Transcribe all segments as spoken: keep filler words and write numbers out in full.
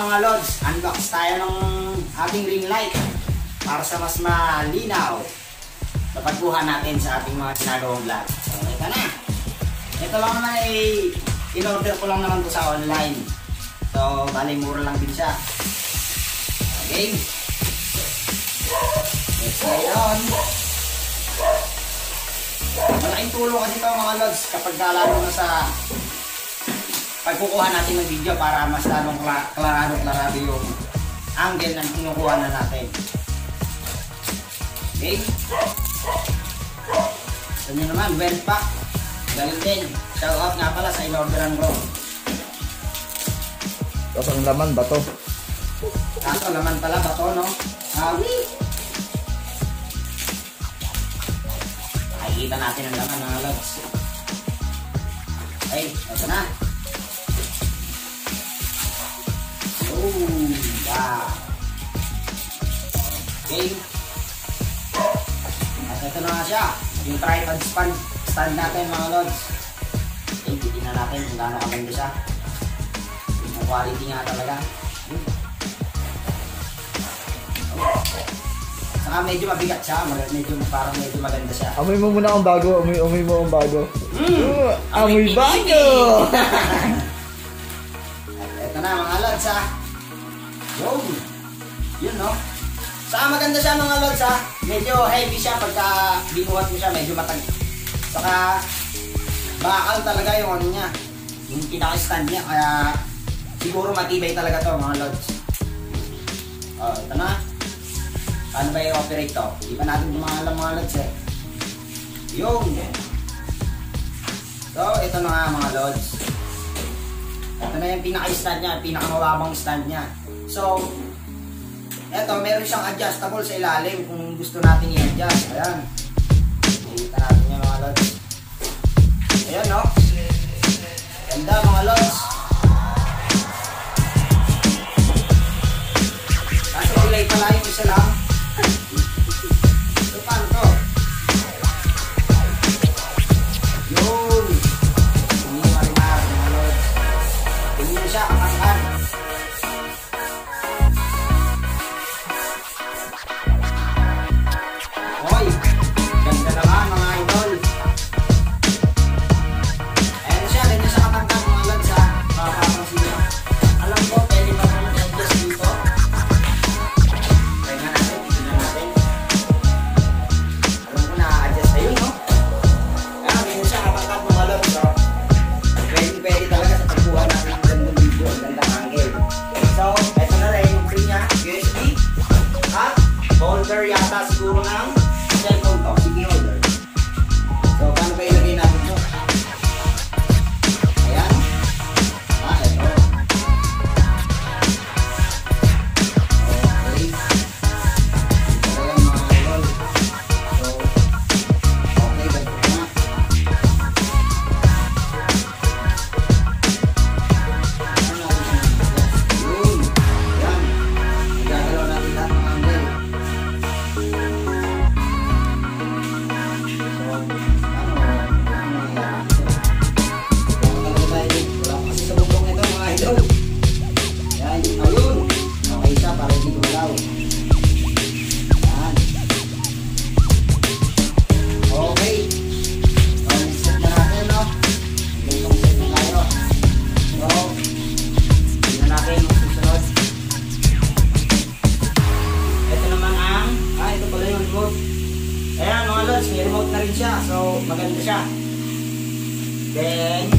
mga lods, unbox tayo ng ating ring light para sa mas malinaw na pagkuha natin sa ating mga ginagawang vlog. So, ito na. Ito lang naman ay in-order ko lang naman to sa online. So, bali mura lang din siya. Okay. Let's try it on. Malaking tulong kasi ito mga lods kapag lalo na sa pagkukuha natin ng video para mas lalong klarado-klarado yung angle ng kinukuha na natin. Okay. Ito nyo naman, well pack. Galing din. Shout out nga pala sa in-orderan ko. Tapos ang laman ba to? Kaso laman pala ba to, no? Awi! Nakikita natin ang laman mga lods. Okay, ito na. Oh, wow. Okay. At ito na nga siya. Yung tripod stand, stand natin mga lods. Okay, titignan natin kung gaano kaganda siya. Yung quality nga talaga. Saka medyo mabigat siya. Medyo, parang medyo maganda siya. Amoy mo muna ang bago. Amoy, amoy mo ang bago. Mm, uh, amoy bago! Ito na mga lods ha. Yun. Yun no. Saka maganda siya mga lods ha. Medyo heavy siya pagka binuhat mo siya. Medyo matag. Saka bakal talaga yung ano niya. Yung pinaka-stand niya. Kaya siguro matibay talaga to mga lods. Oh, ito na. Paano ba i-operate to? Hindi pa natin mga alam mga lods eh. Yung. So, ito na nga mga lods. Ito na yung pinaka-stand niya. Pinaka-mababang stand niya. So, ito, meron siyang adjustable sa ilalim kung gusto natin i-adjust. Ayan. Kita natin yung mga lods. Ayan, no? Ganda mga lods. Kaso kulay pala yung isa lang. So, paano to? Yun. Hindi marimar mga lods. Hindi na siya kakangkan. Hoy, ganda naman mga idol. Ayan siya, ganyan siya katangkad mga lods ha. Makapapansin nyo. Alam ko, pwede pa naman i-adjust dito. Try nga natin, tignan natin. Alam ko na-adjust na yun, no? Ayan, ganyan siya katangkad mga lods. So, pwede, pwede talaga sa pagkuha natin ng gandang video, ang gandang angle. So, eto na rin yung free niya, U S B at holder yata siguro ng cellphone to, C D holder. So, paano ba ilagay natin ito? Ayan. Ah, ito. Okay. Ito lang mga idol. So, okay, ganito na. Yun. Yan. Magagalaw natin lahat ng angle. So, ano, ano nangyayari dito? Wala talaga tayo. Wala kasi sa bubong ito mga idol. Yan. Ayun. Okay siya para hindi gumalaw. Yan. Okay. So, set na natin, no? Ganitong set na tayo. So, tingnan natin yung susunod. Ito naman ang, ah, ito pala yung remote. Ayan mga lods, may remote na rin siya. So, maganda siya. Then,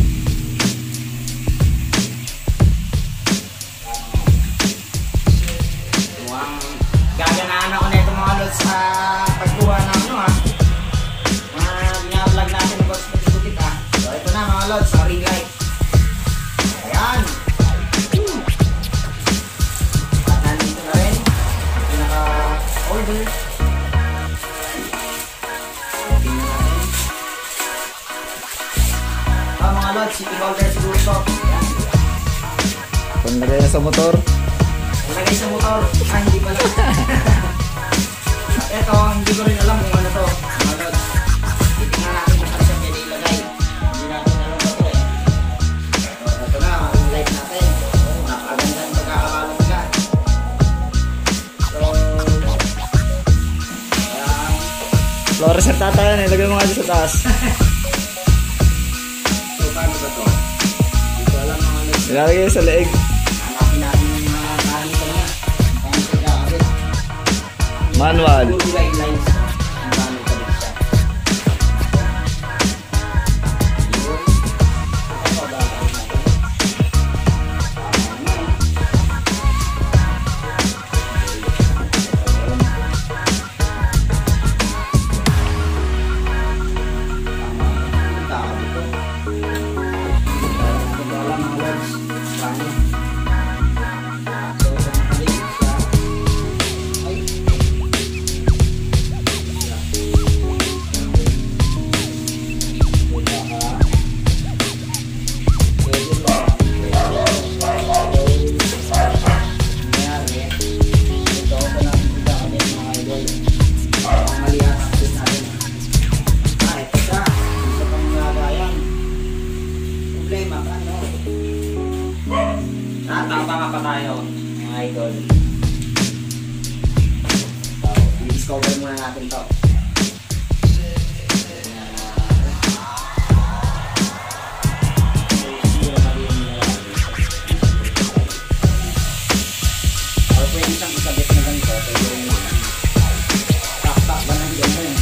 mukhang gaganaan ako na ito mga lods sa pagkuha ng ano ha. Mga binablog natin ng boss Puti ha. So, ito na mga lods, sa ring light. Ayan. At nandito na rin ang pinaka-holder. Tingnan natin. Ah, mga lods, city holder siguro ito. Ayan. Panlagay na sa motor. Nalagay sa motor. Ah, hindi pala. At ito, hindi ko rin alam kung ano to. Mga lods. Titingnan natin kung saan siya pwede ilagay. Hindi natin alam ba ito eh. So, ito na, ang light natin. Oh, napakaganda ng pagkakakalong Flores at tata yan, ilagay mo nga dyan sa taas. So, paano ba to? Hindi ko alam mga lods. Ilalagay sa leeg. Hanapin natin yung mga karamitan niya. Paano siya kakabit? Manual. Puro guidelines. Kung paano kabit siya. Yun. Ito pa ba? Tatama pa tayo, mga idol. So, i-discover muna natin to. Or pwede siyang isabit na ganito. Pwede rin yung tak-tak ba ng ganyan.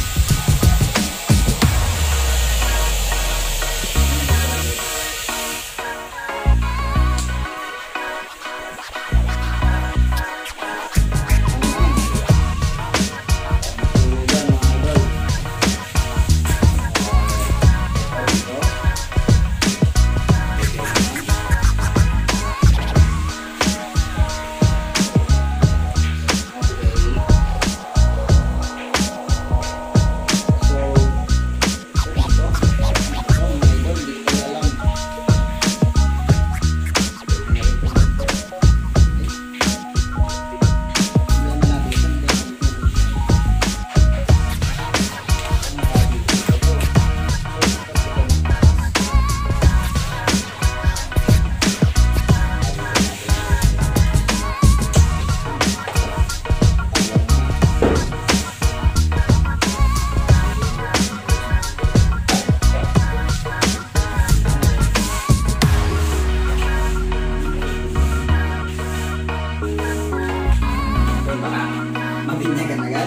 Mabinyagan agad.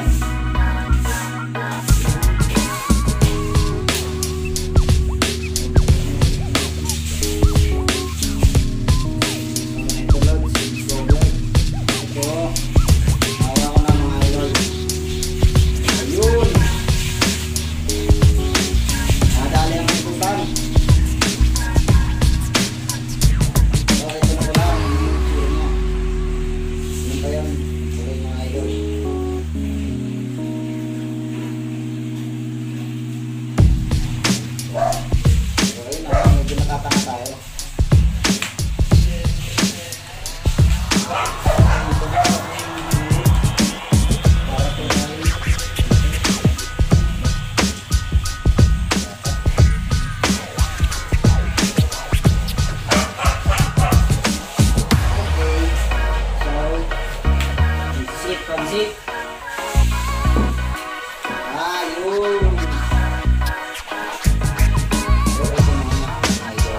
Ito lods, go vlog. Ito, hawa ko na mga idol. Ayun. Nadali ang ikutan. So, ito na pala ang YouTube niya. Ano ba yan? Okay mga idol. Okay na, medyo natatanga tayo. Zip, pag-zip. Ayun. So, ito na nga, idol.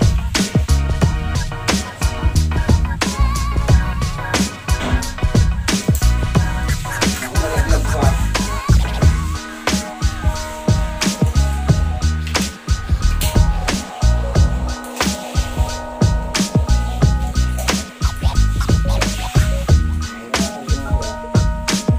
Ako malaglag pa. Ayun, ito na nga.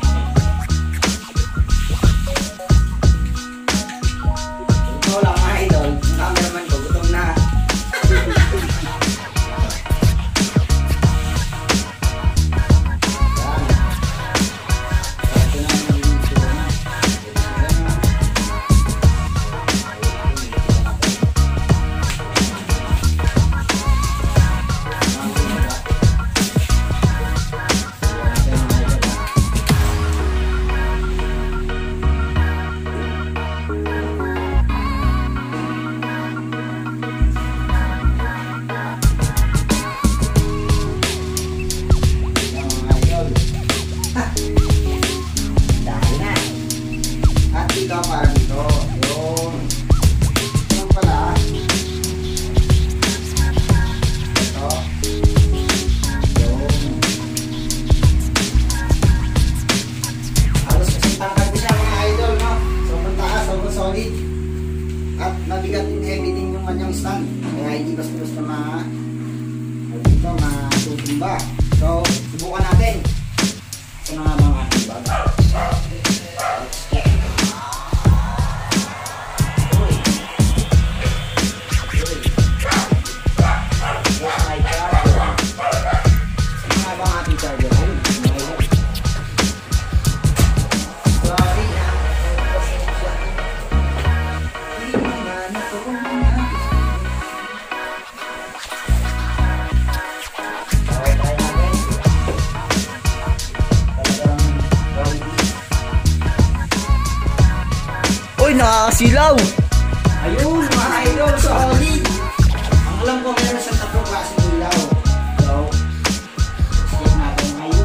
nakakasilaw. Ayun, mga idol, solid. Ang alam ko, meron siyang tatlong klaseng ilaw. So, check natin ngayon.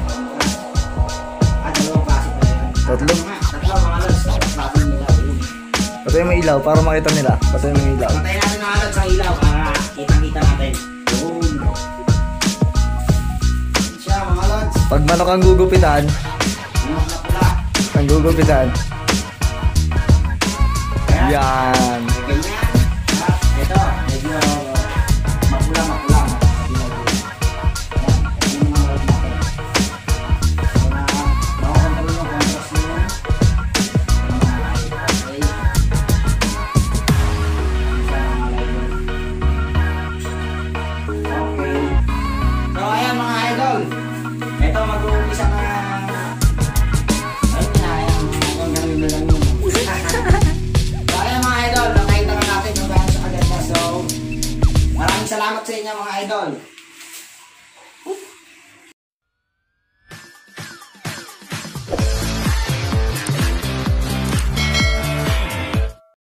Ah, dalawang klase pa yan. Tatlo? Tatlo, mga lods. Tatlong klaseng ilaw. Yun. Patay mo ilaw para makita nila. Patay mo ilaw. Patayin natin mga lods ang ilaw para kitang-kita natin. Yun. Siya, mga lods. Pag manok ang gugupitan, Manok na pula. ang gugupitan. Ayan. Yan. Ganyan. Ah, ito, medyo